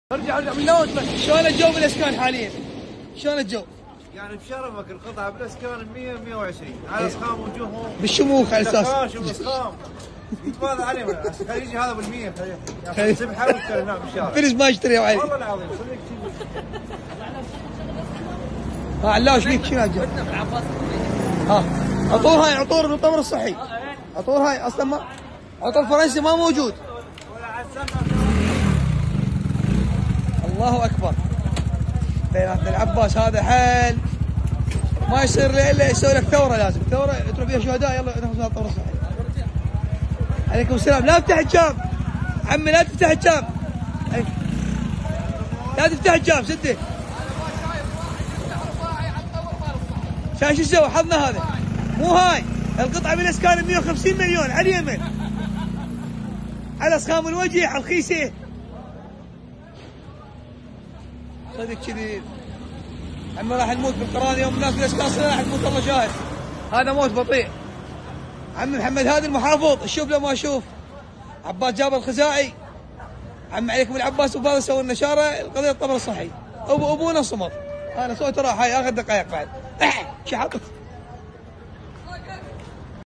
ارجع من اول. شلون الجو بالاسكان حاليا؟ شلون الجو؟ يعني بشرفك القطعه بالاسكان 100 120 على اسخام وجوههم بالشموخ على اساس اسخام يتفاضل عليهم. خليه يجي هذا بال100 خليه سبحه ويشتري هناك بالشارع. فلس ما يشتري يا علي والله العظيم صدق ها علاوش ليك شنو الجو؟ ها عطور هاي عطور من التمر الصحي. عطور هاي اصلا ما عطور فرنسي ما موجود. الله اكبر. بين عبد العباس هذا حال ما يصير الا يسوي لك ثوره. لازم ثوره تروح فيها شهداء. يلا ناخذ الثوره الصحيه. عليكم السلام. لا تفتح الجام عمي، لا تفتح الجام، لا تفتح الجام سده. شايف شو سوى حظنا هذا؟ مو هاي القطعه بالاسكان 150 مليون على اليمن، على اسخام الوجه رخيصه صدق كذي. عمي راح نموت بالقران يوم الناس بالاسكان راح نموت، الله شاهد. هذا موت بطيء. عمي محمد هادي المحافظ اشوف له ما اشوف. عباس جابر الخزاعي. عمي عليكم العباس وفاضل سووا النشاره القضيه الطبر الصحي. ابونا صمد. انا سويت راح هاي اخر دقائق بعد. شو حاطط